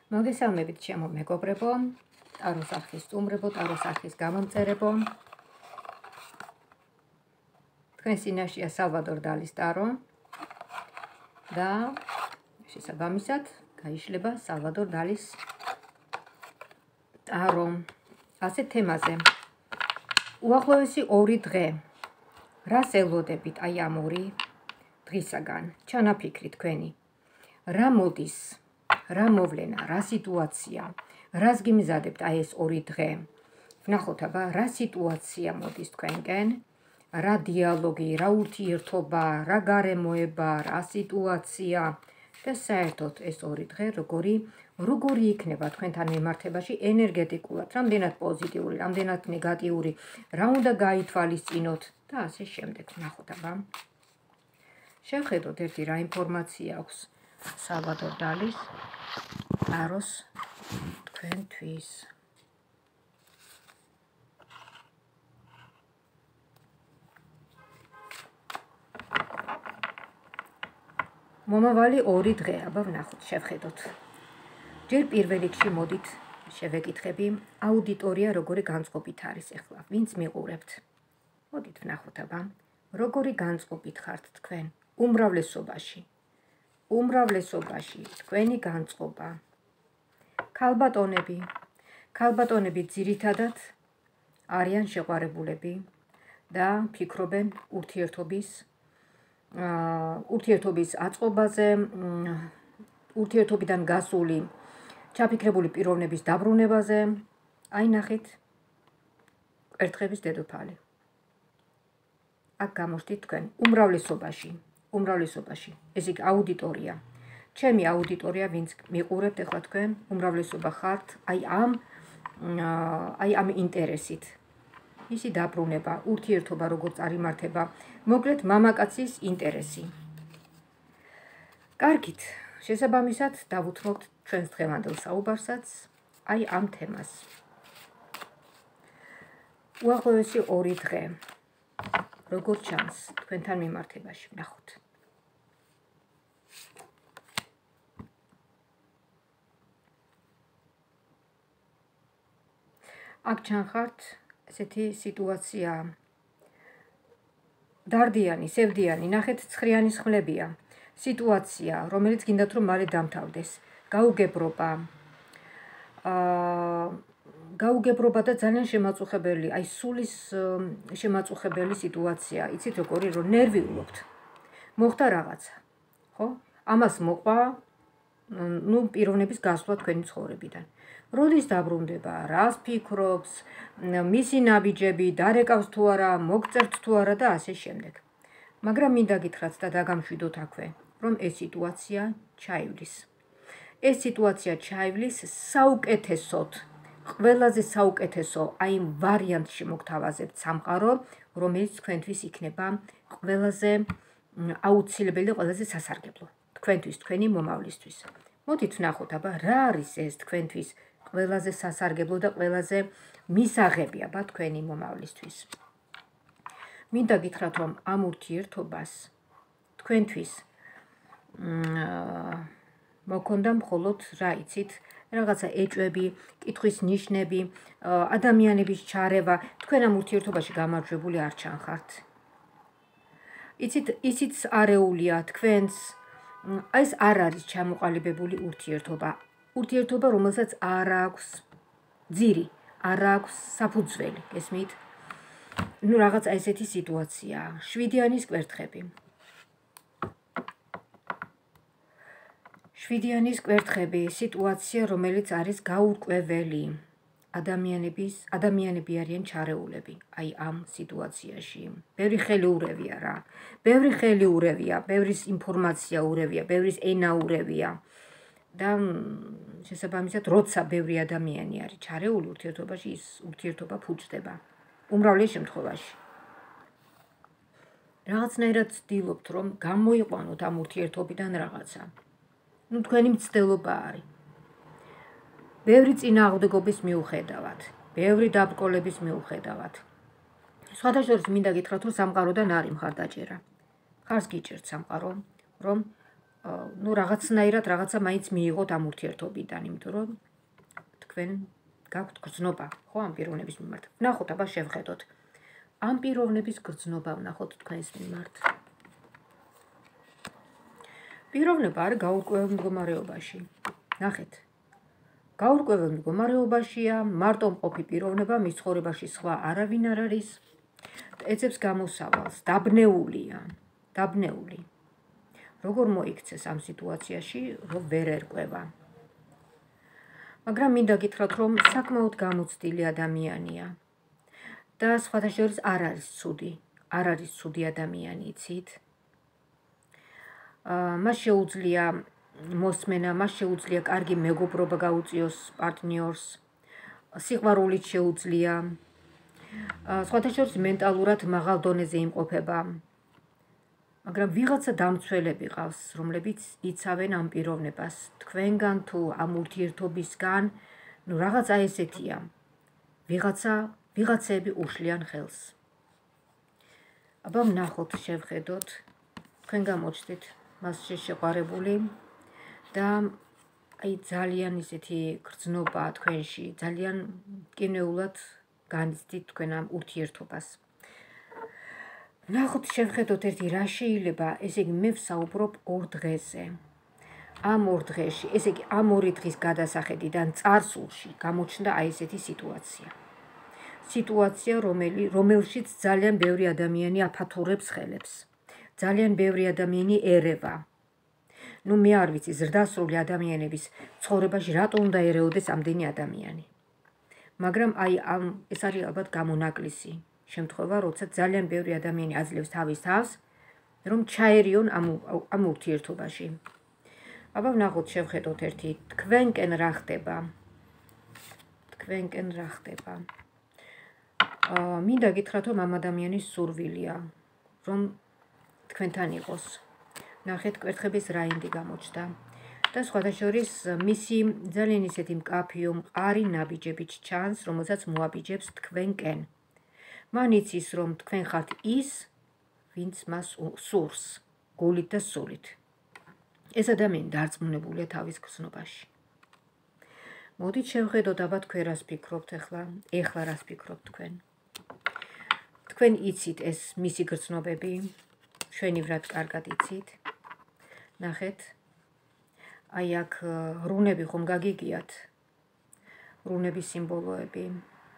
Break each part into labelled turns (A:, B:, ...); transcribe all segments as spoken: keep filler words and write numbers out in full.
A: მოგესალმებით ჩემო მეგობრებო, ტაროს არხის სტუმრებო, ტაროს არხის გამომწერებო. თქვენ წინაშეა სალვადორ დალის ტარო და შესაბამისად გაიშლება სალვადორ დალის ტარო. ასეთ თემაზე. უახლოესი ორი დღე. რას ელოდებით აი ამ ორი დღისაგან? ჩანაფიქრი თქვენი. რა მოდის? რა მოვლენა, რა სიტუაცია, რას გიმზადებთ აი ეს ორი დღე? ვნახოთ აბა, რა სიტუაცია მოდის თქვენკენ, რა დიალოგი, რა ურთიერთობა, რა გარემოება, რა სიტუაცია და საერთოდ ეს ორი დღე როგორი როგორი იქნება თქვენთან მიმართებაში ენერგეტიკულად, რამდენად პოზიტიური, რამდენად ნეგატიური, რა უნდა გაითვალისწინოთ და ასე შემდეგ. ვნახოთ აბა. შევხედოთ ერთი რა ინფორმაცია აქვს სალვადორ დალის ტაროს თქვენთვის. მომავალი ორი დღე, აბა ვნახოთ, შევხედოთ. ჯერ პირველ რიგში მოდით შევეკითხები, აუდიტორია როგორი განწყობით არის ახლა, ვინც მიყურებთ. მოდით ვნახოთ აბა, როგორი განწყობით ხართ თქვენ უმრავლესობაში. უმრავლესობაში თქვენი განწყობა. ქალბატონები. ქალბატონები ძირითადად არიან შეყვარებულები და ფიქრობენ ურთიერთობის ურთიერთობის აწყობაზე, ურთიერთობიდან გასული ჩაფიქრებული პიროვნების დაბრუნებაზე. აი ნახეთ, კვერთხების დედოფალი. აქ გამოჩნდით თქვენ უმრავლესობაში. უმრავლესობაში, ეს იქ აუდიტორია. ჩემი აუდიტორია, ვინც მიყურებთ ახლა თქვენ, უმრავლესობა ხართ, აი ამ აი ამ ინტერესით. ისი დაბრუნება, ურთიერთობა როგორ წარიმართება, მოკლედ მამაკაცის ინტერესი. კარგით, შესაბამისად დავუთმობთ ჩვენს დღევანდელ საუბარსაც აი ამ თემას. უახლოესი ორი დღე. როგორ ჩანს თქვენთან მიმართებაში, ვნახოთ. აქ ჩანხართ ესეთი სიტუაცია. დარდიანი, სევდიანი, ნახეთ ცხრიანის ხმლებია. სიტუაცია, რომელიც გინდათ რომ მალე დამთავრდეს. გაუგებრობა. აა გაუგებრობა და ძალიან შემაწუხებელი, აი სულის შემაწუხებელი სიტუაცია. იცით როგორი, რომ ნერვიულობთ. მოხდა რაღაცა, ხო? ამას მოყვა ნუ პიროვნების გასვლა თქვენი ცხოვრებიდან. როდის დაბრუნდება, რას ფიქრობს, მისი ნაბიჯები, დარეკავს თუ არა, მოგწერთ თუ არა და ასე შემდეგ. მაგრამ მინდა გითხრათ და დაგამშვიდოთ აქვე, რომ ეს სიტუაცია ჩაივლის. ეს სიტუაცია ჩაივლის საუკეთესოდ, ყველაზე საუკეთესო აი ვარიანტში მოგთავაზებთ სამყარო, რომელიც თქვენთვის იქნება ყველაზე აუცილებელი და ყველაზე სასარგებლო. თქვენთვის, თქვენი მომავლისთვის. მოდით ვნახოთ აბა, რა არის ეს თქვენთვის ყველაზე სასარგებლო და ყველაზე მისაღები აბა თქვენი მომავლისთვის. მინდა გითხრათ, რომ ამ ურთიერთობას თქვენთვის მოგონდა მხოლოდ რა იცით, რაღაცა ეჭვები, კითხვის ნიშნები, ადამიანების ჩარევა, თქვენ ამ ურთიერთობაში გამარჯვებული არ ჩანხართ. იცით, ისიც არეულია თქვენს, ეს არ არის ჩამოყალიბებული ურთიერთობა. ურთიერთობა, რომელსაც არ აქვს ძირი, არ აქვს საფუძველი, გესმით? ნუ რაღაცა ესეთი სიტუაცია. შვიდიანის კვერთხები. შვიდიანის კვერთხები, სიტუაცია, რომელიც არის გაურკვეველი. ადამიანების, ადამიანები არიან ჩარეულები, აი ამ სიტუაციაში. ბევრი ხელი ურევია რა. ბევრი ხელი ურევია, ბევრის ინფორმაცია ურევია, ბევრის ენა ურევია. და შესაბამისად, როცა ბევრი ადამიანი არის ჩარეული ურთიერთობაში, ის ურთიერთობა ფუჭდება. უმრავლეს შემთხვევაში. რაღაცნაირად ვცდილობთ, რომ გამოიყვანოთ ამ ურთიერთობიდან რაღაცა. ნუ თქვენი მცდელობა არის. ბევრი წინააღმდეგობის მიუხედავად, ბევრი დაბრკოლების მიუხედავად. სხვადასხვა მინდა გითხრათ, რომ სამყაროდან არის მხარდაჭერა. ხარს გიჭერთ სამყარო, რომ ნუ რაღაცნაირად რაღაცა მაინც მიიღოთ ამ ურთიერთობიდან, იმიტომ რომ თქვენ გაქვთ გრძნობა, ხო, ამ პიროვნების მიმართ. ვნახოთ, აბა შევხედოთ. ამ პიროვნების გრძნობა ვნახოთ თქვენს მიმართ. პიროვნება არის გაურკვეველ მდგომარეობაში. ნახეთ. გაურკვეველ მდგომარეობაშია, მარტო მყოფი პიროვნება, მის ცხოვრებაში სხვა არავინ არ არის. ეძებს გამოსავალს, დაბნეულია, დაბნეული. როგორ მოიქცეს ამ სიტუაციაში, რომ ვერ ერკვევა. მაგრამ მინდა გითხრათ, რომ საკმაოდ გამოცდილი ადამიანია. და სხვათა შორის არ არის ცუდი, არ არის ცუდი ადამიანი, იცით? მას შეუძლია მოსმენა, მას შეუძლია კარგი მეგობრობა გაუწიოს პარტნიორს, სიყვარულით შეუძლია, სხვათა შორის მენტალურად მაღალ დონეზე იმყოფება. მაგრამ ვიღაცა დამცველები ყავს, რომლებიც იცავენ ამ პიროვნებას. თქვენგან თუ ამ ურთიერთობისგან, ნუ რაღაცა ესეთია. ვიღაცა, ვიღაცები უშლიან ხელს. აბა ვნახოთ, შევხედოთ, თქვენ გამოჩნდით მასში შეყვარებული და აი ძალიან ისეთი გრძნობა თქვენში, ძალიან მტკივნეულად განიცდით თქვენ ამ ურთიერთობას. ვნახოთ, შევხედოთ ერთი რა შეიძლება, ესე იგი მე ვსაუბრობ ორ დღეზე. ამ ორ დღეში, ესე იგი ამ ორი დღის გადასახედიდან წარსულში გამოჩნდა აი ესეთი სიტუაცია. სიტუაცია, რომელი, რომელშიც ძალიან ბევრი ადამიანი აფათურებს ხელებს. ძალიან ბევრი ადამიანი ერევა. ნუ მე არ ვიცი, ზრდასრული ადამიანების ცხოვრებაში რატო უნდა ერეოდეს ამდენი ადამიანი. მაგრამ აი ამ ეს არის ალბათ გამონაკლისი შემთხვევა, როცა ძალიან ბევრი ადამიანი აძლევს თავის თავს, რომ ჩაერიონ ამ ამ ურთიერთობაში. აბა ვნახოთ, შევხედოთ ერთი, თქვენკენ რა ხდება. თქვენკენ რა ხდება. აა მინდა გითხრათ, რომ ამ ადამიანის სურვილია, რომ თქვენთან იყოს. ნახეთ, კვერთხების რაინდი გამოჩნდა. და სხვათა შორის მისი ძალიან ისეთი მკაფიო, მყარი ნაბიჯებით ჩანს, რომელსაც მოაბიჯებს თქვენკენ. მან იცის, რომ თქვენ ხართ ის, ვინც მას სურს, გულით და სულით. ეს ადამიანი დარწმუნებულია თავის გრძნობაში. მოდით შევხედოთ, აბა თქვენ რას ფიქრობთ ახლა, ეხლა რას ფიქრობთ თქვენ. თქვენ იცით ეს მისი გრძნობები, ჩვენივრად კარგად იცით. ნახეთ, აი აქ რუნები ხომ გაგიგიათ, რუნების სიმბოლოები.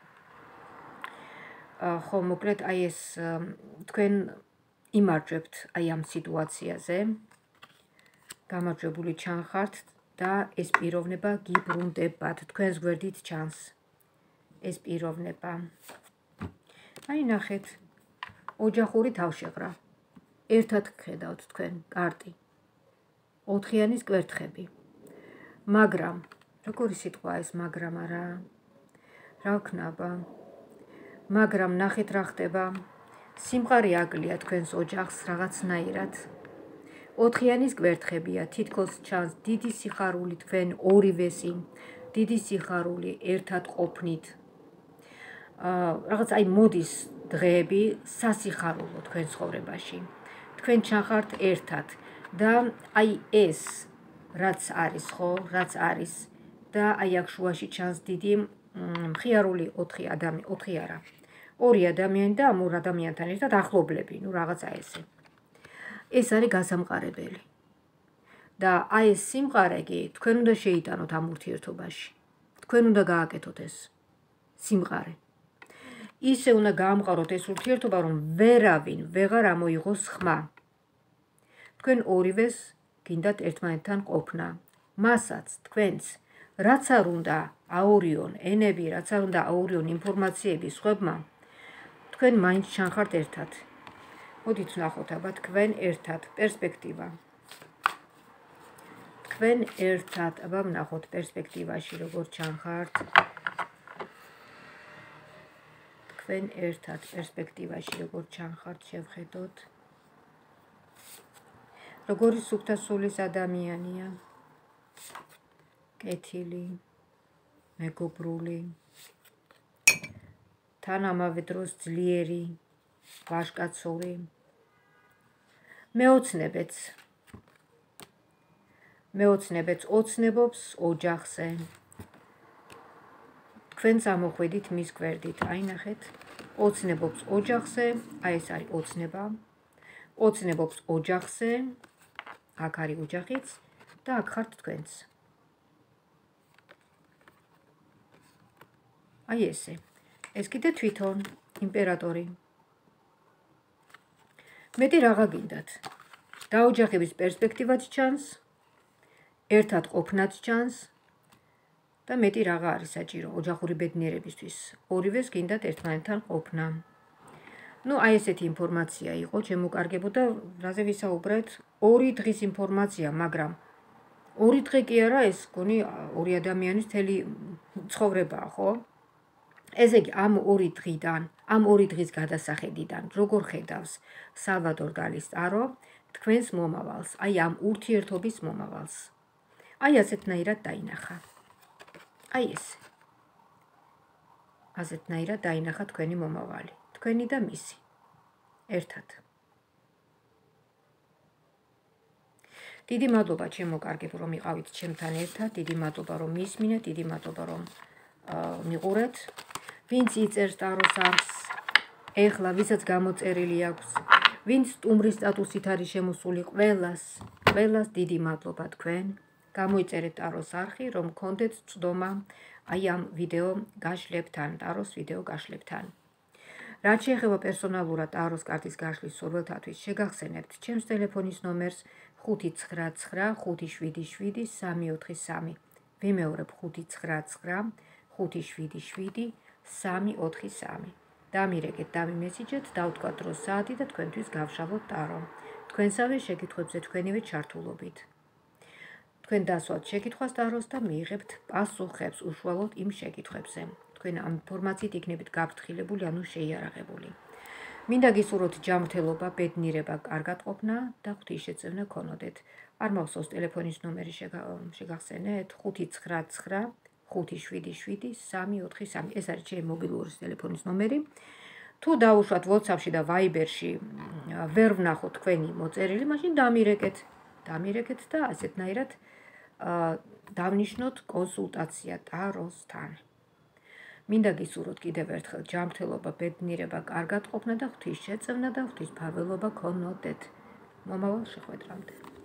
A: ხო, მოკლედ აი ეს თქვენ იმარჯვებთ აი ამ სიტუაციაზე, გამარჯვებული ჩანხართ და ეს პიროვნება გიბრუნდებათ, თქვენს გვერდით ჩანს ეს პიროვნება. აი ნახეთ, ოჯახური თავშეღრა. ერთად გხედავთ თქვენ კარტი. ოთხიანის კვერთხები. მაგრამ, როგორი სიტყვაა ეს მაგრამ არა? რა ვქნაბა? მაგრამ ნახეთ რა ხდება. სიმყარე აკლია თქვენს ოჯახს რაღაცნაირად. ოთხიანის კვერთხებია, თითქოს ჩანს დიდი სიხარული თქვენ ორივესი, დიდი სიხარული ერთად ყოფნით. აა რაღაც აი მოდის დღეები სასიხარულო თქვენ ცხოვრებაში. თქვენ ჩახართ ერთად და აი ეს რაც არის, ხო, რაც არის და აი აქ შუაში ჩანს დიდი მხიარული ოთხი ადამიანი, ოთხი არა. ორი ადამიანი და ამ ორ ადამიანთან ერთად ახლობლები, ნუ რაღაცა ესე. ეს არის გასამყარებელი. და აი ეს სიმყარე კი თქვენ უნდა შეიტანოთ ამ ურთიერთობაში. თქვენ უნდა გააკეთოთ ეს სიმყარე. ისე უნდა გაამყაროთ ეს ურთიერთობა, რომ ვერავინ ვეღარ ამოიღოს ხმა. თქვენ ორივეს გინდათ ერთმანეთთან ყოფნა. მასაც, თქვენს, რაც არ უნდა აურიონ ენები, რაც არ უნდა აურიონ ინფორმაციები სხვებმა, თქვენ მაინც ჩანხართ ერთად. მოდით ვნახოთ, აბა თქვენ ერთად, პერსპექტივა. თქვენ ერთად, აბა ვნახოთ პერსპექტივაში როგორ ჩანხართ. თქვენ ერთად, პერსპექტივაში როგორ ჩანხართ, შევხედოთ. როგორი სუფთა სულის ადამიანია. კეთილი, მეგობრული, თან ამავე დროს ძლიერი, ვაჟკაცური. მეოცნებეც. მეოცნებეც ოცნებობს ოჯახზე. თქვენ წამოხვედით მის გვერდით, აი ნახეთ, ოცნებობს ოჯახზე, აი ეს არის ოცნება, ოცნებობს ოჯახზე, აქ არის ოჯახიც და აქ ხართ თქვენც. აი ესე, ეს კიდე თვითონ, იმპერატორი. მეტი რაღა გინდათ, დაოჯახების პერსპექტივაც ჩანს, ერთად ყოფნაც ჩანს და მეტი რაღა არის საჭირო ოჯახური ბედნიერებისთვის. ორივეს გინდათ ერთმანეთთან ყოფნა. ნუ აი ესეთი ინფორმაცია იყო, შემოკარგებო და რაზე ვისაუბრეთ? ორი დღის ინფორმაცია, მაგრამ ორი დღე კი არა, ეს გონი ორი ადამიანის მთელი ცხოვრებაა, ხო? ესე იგი, ამ ორი დღიდან, ამ ორი დღის გადასახედიდან, როგორ ხედავს სალვადორ დალის ტარო თქვენს მომავალს, აი ამ ურთიერთობის მომავალს. აი ასეთნაირად დაინახა. აი ესე. ასეთნაირად დაინახა თქვენი მომავალი, თქვენი და მისი. ერთად. დიდი მადლობა ჩემო კარგებო, რომ იყავით ჩემთან ერთად, დიდი მადლობა რომ მისმინეთ, დიდი მადლობა რომ მიყურეთ. ვინც იწერს ტაროს არხს, ეხლა ვისაც გამოწერილი აქვს, ვინც სტუმრის სტატუსით არის შემოსული, ყველას, ყველას დიდი მადლობა თქვენ. გამოიწერეთ ტაროს არხი, რომ გქონდეთ წვდომა აი ამ ვიდეო გაშლებთან, ტაროს ვიდეო გაშლებთან. რაც შეეხება პერსონალურად ტაროს კარტის გაშლის სურვილთათვის, შეგახსენებთ ჩემს ტელეფონის ნომერს ხუთი ცხრა ცხრა ხუთი შვიდი შვიდი სამი ოთხი სამი. ვიმეორებ ხუთი ცხრა ცხრა ხუთი შვიდი შვიდი სამი ოთხი სამი. დამირეკეთ, დამიმესიჯეთ, დავთქვათ დრო საათი და თქვენთვის გავშალოთ ტარო. თქვენსავე შეკითხვებზე თქვენივე ჩართულობით. თქვენ დასვათ შეკითხვას ტაროს და მიიღებთ პასუხებს უშუალოდ იმ შეკითხვებზე. თქვენ ამ ინფორმაციით იქნებით გაფრთხილებული, ანუ შეიარაღებული. მინდა გისურვოთ ჯანმრთელობა, ბედნიერება, კარგად ყოფნა და ღვთისშეწევნა გქონოდეთ. არ მახსოვს ტელეფონის ნომერი შეგახსენეთ ხუთი ცხრა ცხრა ხუთი შვიდი შვიდი სამი ოთხი სამი. ეს არის ჩემი მობილური ტელეფონის ნომერი. თუ დაუშვათ WhatsApp-ში და Viber-ში ვერ ვნახოთ თქვენი მოწერილი, მაშინ დამირეკეთ. დამირეკეთ და ასეთნაირად დავნიშნოთ კონსულტაცია ტაროსთან. მინდა გისურვოთ კიდევ ერთხელ ჯანმრთელობა, ბედნიერება, კარგად ყოფნა და ღვთისშეწევნა და ღვთისმფარველობა გქონოდეთ. მომავალ შეხვედრამდე.